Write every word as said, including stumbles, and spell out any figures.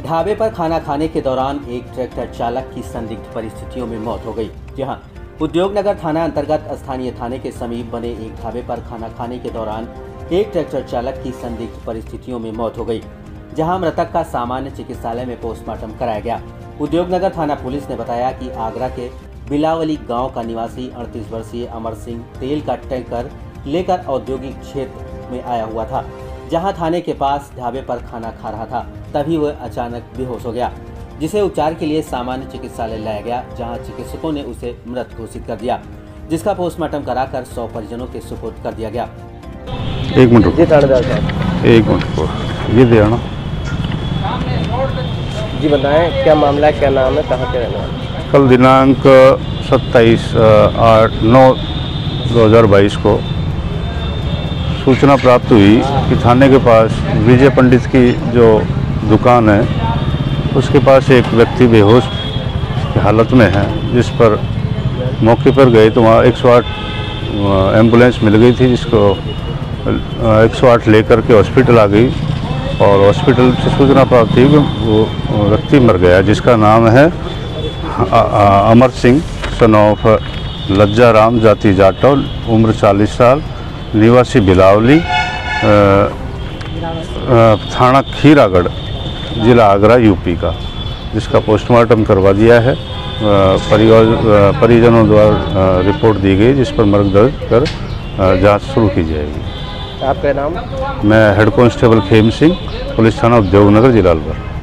ढाबे पर खाना खाने के दौरान एक ट्रैक्टर चालक की संदिग्ध परिस्थितियों में मौत हो गई। जहां उद्योगनगर थाना अंतर्गत स्थानीय थाने के समीप बने एक ढाबे पर खाना खाने के दौरान एक ट्रैक्टर चालक की संदिग्ध परिस्थितियों में मौत हो गई, जहां मृतक का सामान्य चिकित्सालय में पोस्टमार्टम कराया गया। उद्योगनगर थाना पुलिस ने बताया कि आगरा के बिलावली गांव का निवासी अड़तीस वर्षीय अमर सिंह तेल का टैंकर लेकर औद्योगिक क्षेत्र में आया हुआ था, जहां थाने के पास ढाबे पर खाना खा रहा था। तभी वह अचानक बेहोश हो गया, जिसे उपचार के लिए सामान्य चिकित्सालय लाया गया, जहां चिकित्सकों ने उसे मृत घोषित कर दिया, जिसका पोस्टमार्टम कराकर सौ परिजनों के सुपुर्द कर दिया गया। एक मिनट जी, एक मिनट ये दे ना जी, बताएं क्या मामला है, क्या नाम है, कहाँ के रहने वाले? कल दिनांक सत्ताईस आठ नौ दो हज़ार बाईस को सूचना प्राप्त हुई कि थाने के पास विजय पंडित की जो दुकान है उसके पास एक व्यक्ति बेहोश की हालत में है, जिस पर मौके पर गए तो वहाँ एक सौ आठ एम्बुलेंस मिल गई थी, जिसको एक सौ आठ लेकर के हॉस्पिटल आ गई और हॉस्पिटल से सूचना प्राप्त हुई कि वो व्यक्ति मर गया, जिसका नाम है अमर सिंह सन ऑफ लज्जा राम, जाति जाटव, उम्र चालीस साल, निवासी बिलावली, थाना खीरागढ़, जिला आगरा, यूपी का, जिसका पोस्टमार्टम करवा दिया है। परिवार परिजनों द्वारा रिपोर्ट दी गई, जिस पर मर्ग दर्ज कर जांच शुरू की जाएगी। आपका नाम? मैं head constable Khem Singh, police थाना उद्योगनगर, जिला अलवर।